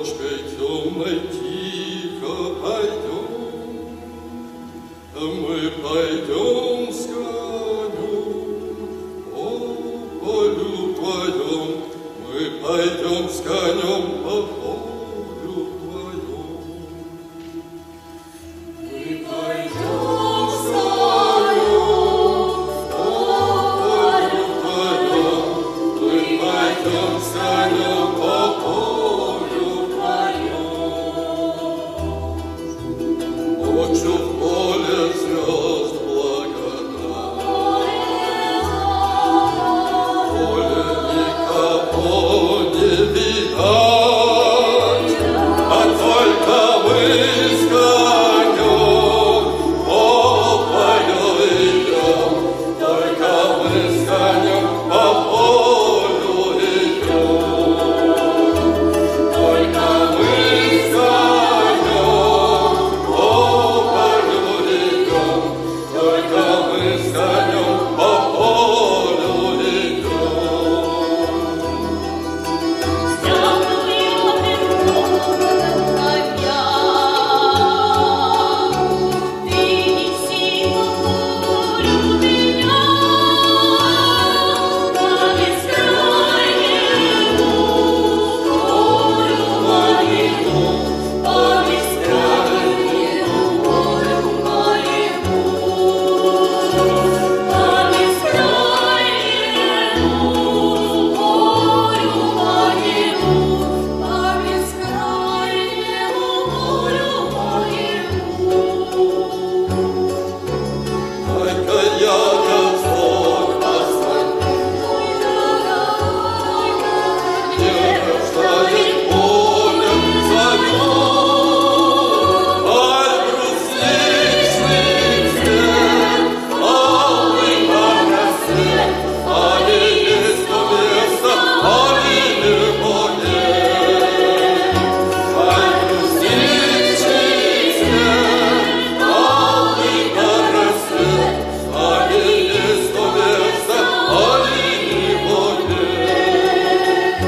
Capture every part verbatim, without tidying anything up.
Ночкой темной тихо пойдем, мы пойдем с конем по полю твоем, мы пойдем с конем по полю твоем. Мы пойдем с конем по полю твоем, мы пойдем с конем по полю твоем. Ночью в поле звезд благодать, поле никого не видать, а только мы с конем по полю идем, только мы с конем по полю идем, только мы с конем по полю идем, только мы с конем по полю идем. Только я Господь посланник, не рождает полем зовет, аль брусничный цвет, алый парасет, али есть то место, али его нет. Аль брусничный цвет, алый парасет, али есть то место, али его нет.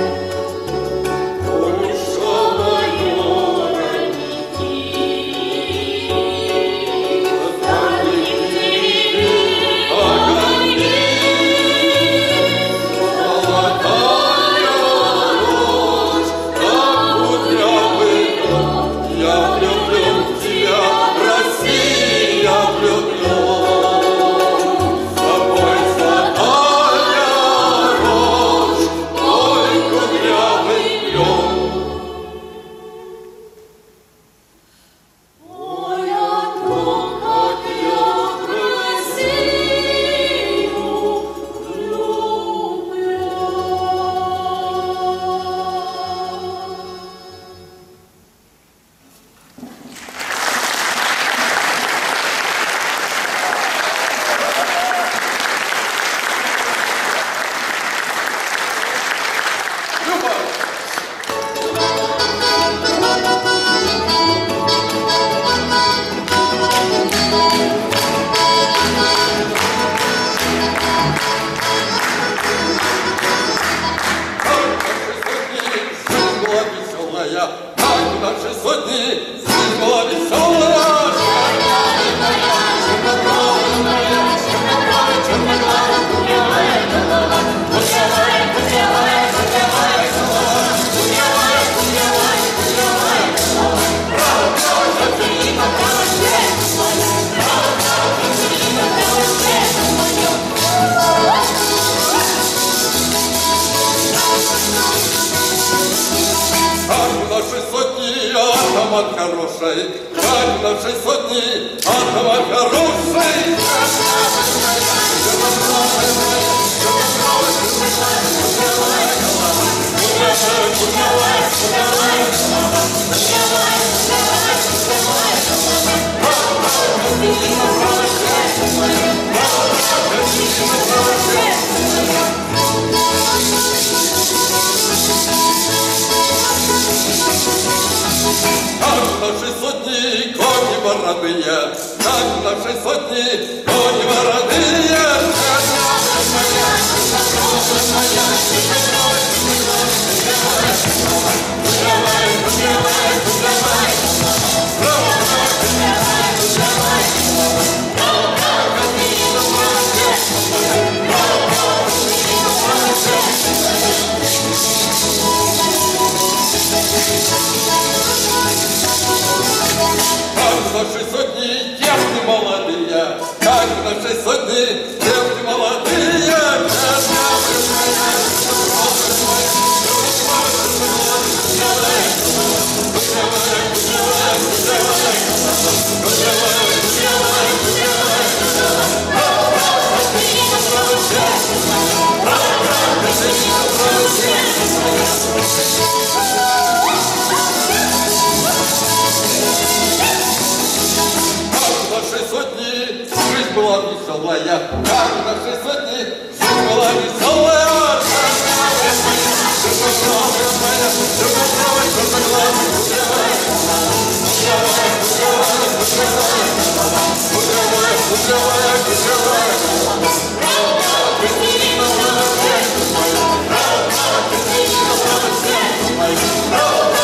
Полюшка моё, огоньки, золотая ночь, как кудрявый год, я влюблен в тебя, Россия, влюблен. С тобой золотая ночь, мой кудрявый клен. Ой, о том, как я в Россию влюблен. Как наши сотни, жизнь была веселая. Как наши сотни, атомат хороший, как наши сотни, атомат хороший. Как наши сотни, кони бородые, как наши сотни, кони бородые. Давай, давай, давай. в нашей сотне девки молодые, как в нашей сотне девки молодые. Жизнь была веселая, как в нашей сотне жизнь была веселая. Oh,